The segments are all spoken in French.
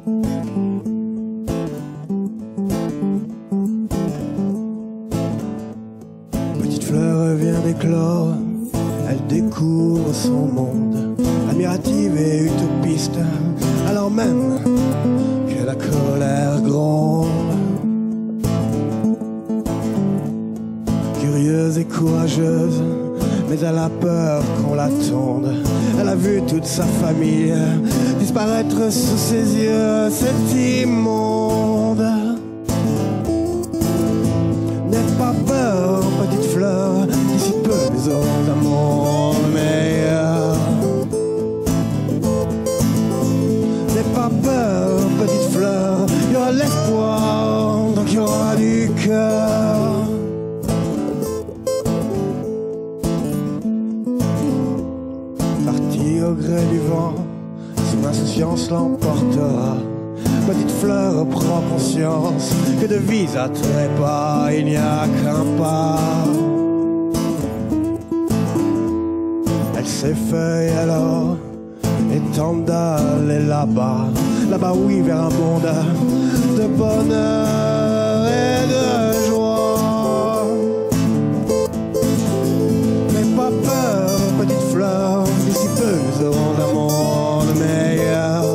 Petite fleur vient d'éclore, elle découvre son monde, admirative et utopiste, alors même que la colère gronde. Curieuse et courageuse, mais elle a peur qu'on la tonde. Elle a vu toute sa famille disparaître sous ses yeux, c'est immonde. N'aie pas peur, petite fleur, d'ici peu nous aurons un monde meilleur. N'aie pas peur, petite fleur, il y aura l'espoir, donc il y aura du cœur. Parti au gré du vent, son insouciance l'emportera. Petite fleur prend conscience que de vie à trépas il n'y a qu'un pas. Elle s'effeuille alors et tente d'aller là-bas, là-bas oui, vers un monde de bonheur et de joie. N'aie pas peur, petite fleur, d'ici peu nous aurons un monde meilleur.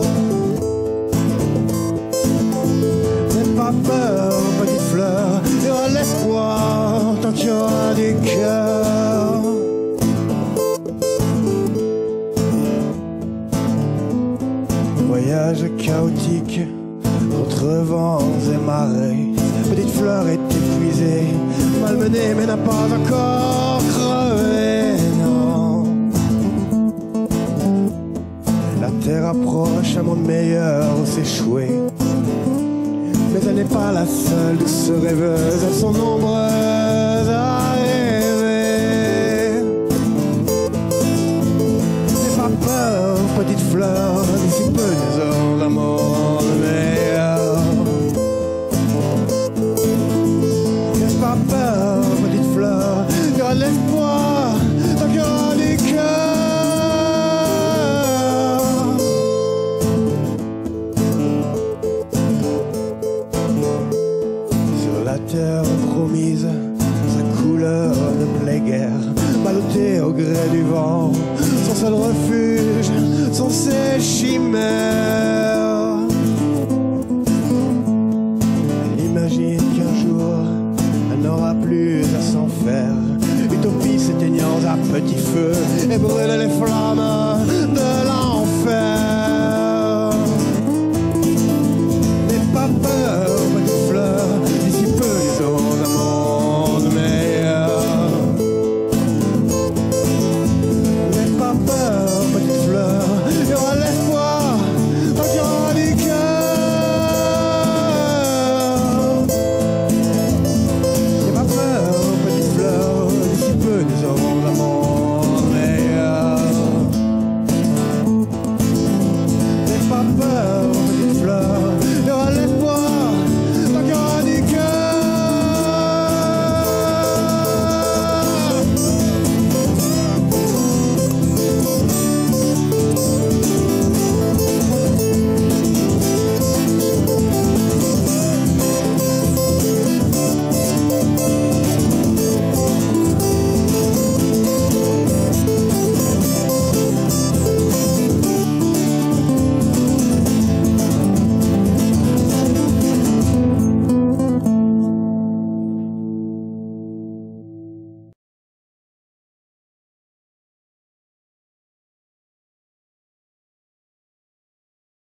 N'aie pas peur, petite fleur, il y aura l'espoir tant qu'il y aura du cœur. Voyage chaotique, entre vents et marées. Petite fleur est épuisée, malmenée mais n'a pas encore crevé, non. La terre approche, un monde meilleur où s'échouer. Mais elle n'est pas la seule douce rêveuse, elles sont nombreuses à rêver. N'aie pas peur, petite fleur, d'ici peu nous aurons un monde meilleur. N'aie pas peur, petite fleur, il y aura de l'espoir, tant qu'il y aura du cœur. Sur la terre promise, sa couleur ne plaît guère, ballottée au gré du vent, son seul refuge sont ses chimères. Elle imagine qu'un jour elle n'aura plus à s'en faire, utopie s'éteignant à petit feu et brûle les flammes